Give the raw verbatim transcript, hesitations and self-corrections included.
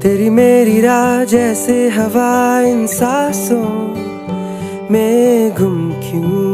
तेरी मेरी राह जैसे हवा इन सांसों में गुम क्यों